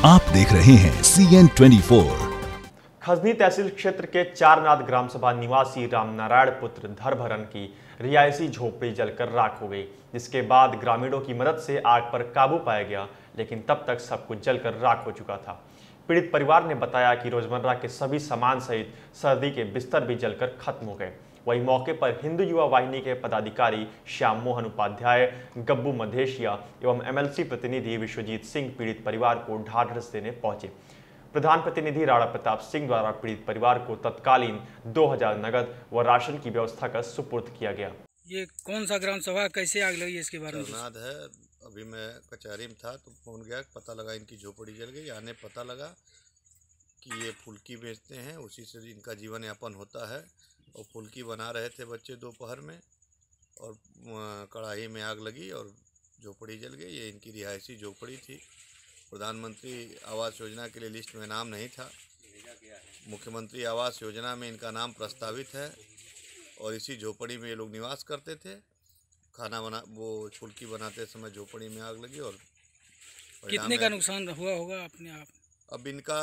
आप देख रहे हैं CN24। खजनी तहसील क्षेत्र के चारनाथ ग्राम सभा निवासी रामनारायण पुत्र धरभरन की रिहायशी झोपड़ी जलकर राख हो गई, जिसके बाद ग्रामीणों की मदद से आग पर काबू पाया गया, लेकिन तब तक सब कुछ जलकर राख हो चुका था। पीड़ित परिवार ने बताया कि रोजमर्रा के सभी सामान सहित सर्दी के बिस्तर भी जलकर खत्म हो गए। वहीं मौके पर हिंदू युवा वाहिनी के पदाधिकारी श्याम मोहन उपाध्याय, गब्बू मधेशिया एवं MLC प्रतिनिधि विश्वजीत सिंह पीड़ित परिवार को ढाढ़स देने पहुंचे। प्रधान प्रतिनिधि राणा प्रताप सिंह द्वारा पीड़ित परिवार को तत्कालीन 2000 नगद व राशन की व्यवस्था कर सुपुर्द किया गया। ये कौन सा ग्राम सभा, कैसे आग लगी, इसके बारे में है। अभी मैं कचहरी में था तो फोन गया, पता लगा इनकी झोपड़ी जल गई। आने पता लगा कि ये फुल्की बेचते हैं, उसी से इनका जीवन यापन होता है। और फुल्की बना रहे थे बच्चे दोपहर में और कढ़ाई में आग लगी और झोपड़ी जल गई। ये इनकी रिहायशी झोपड़ी थी। प्रधानमंत्री आवास योजना के लिए लिस्ट में नाम नहीं था। मुख्यमंत्री आवास योजना में इनका नाम प्रस्तावित है और इसी झोपड़ी में ये लोग निवास करते थे। खाना वो फुल्की बनाते समय झोपड़ी में आग लगी और कितने का नुकसान हुआ होगा अपने आप? अब इनका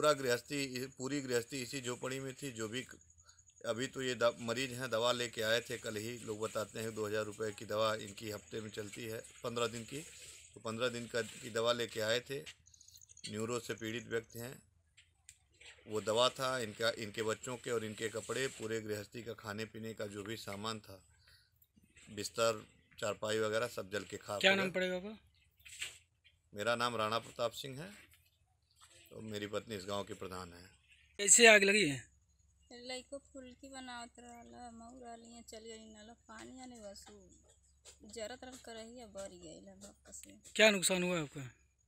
पूरी गृहस्थी इसी झोपड़ी में थी। जो भी अभी तो ये मरीज हैं, दवा लेके आए थे कल ही। लोग बताते हैं 2000 रुपये की दवा इनकी हफ्ते में चलती है, 15 दिन की। तो 15 दिन की दवा लेके आए थे। न्यूरो से पीड़ित व्यक्ति हैं। वो दवा था इनके बच्चों के और इनके कपड़े, पूरे गृहस्थी का खाने पीने का जो भी सामान था, बिस्तर, चारपाई वगैरह सब जल के खाक। क्या नाम पड़ेगा आपका? मेरा नाम राणा प्रताप सिंह है और मेरी पत्नी इस गांव की प्रधान है। कैसे आग लगी है? लइको फुल्की बनावत रहला, मऊरा लिए चल गई नाला पानी आने बस जरत रह करही बर गई भक्का से। क्या नुकसान हुआ आपका?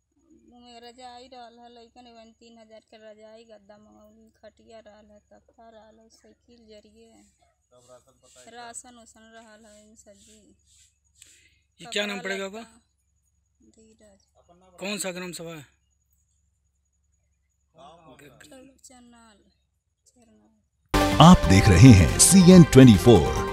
में रजाई रहल है, लइकन 3000 के रजाई, गद्दा मंगौली, खटिया रहल है, तख्ता रहल है, साइकिल जरिए राशन उसन रहल है, इन सब्जी। ये क्या नाम पड़ेगा आपका? धीरज। कौन सा ग्राम सभा है? चरनाल। आप देख रहे हैं CN24।